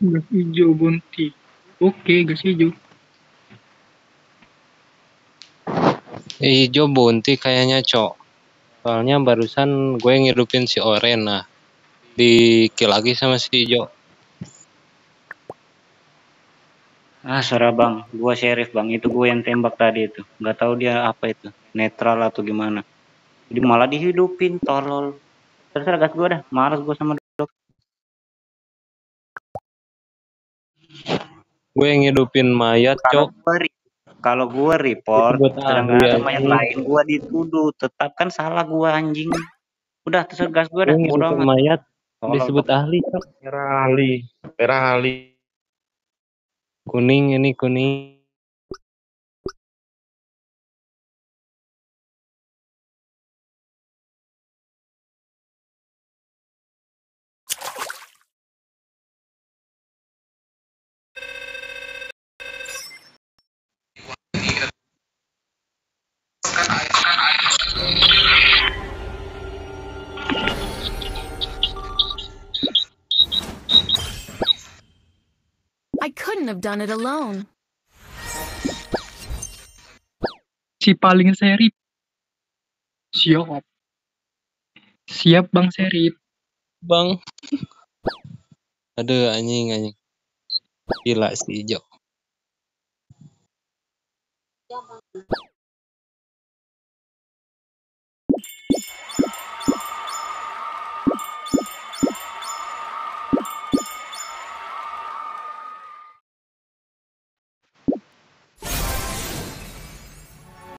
Gas hijau bunti. Oke, gas hijau. Hijau bunti kayaknya, Cok. Soalnya barusan gue ngidupin si Oren, nah di kill lagi sama si hijau. Serah bang, gua sheriff bang, itu gue yang tembak tadi itu, nggak tahu dia apa itu, netral atau gimana, jadi malah dihidupin, tolol. Terserah gas gua dah, males gua sama dok. Gue ngidupin mayat, Cok. Kalau gua report, Disebut sedangkan ahli ada mayat anjing. lain, gua dituduh, tetap kan salah gua anjing. Udah terserah gas gua Gue dah, bodo ngidupin amat. mayat Tolol disebut bang. ahli, Cok. Merah ahli. Kuning ini kuning. I couldn't have done it alone. Si paling serip. Siap. Siap Bang Serip. Bang. Aduh anjing. Gila si hijau.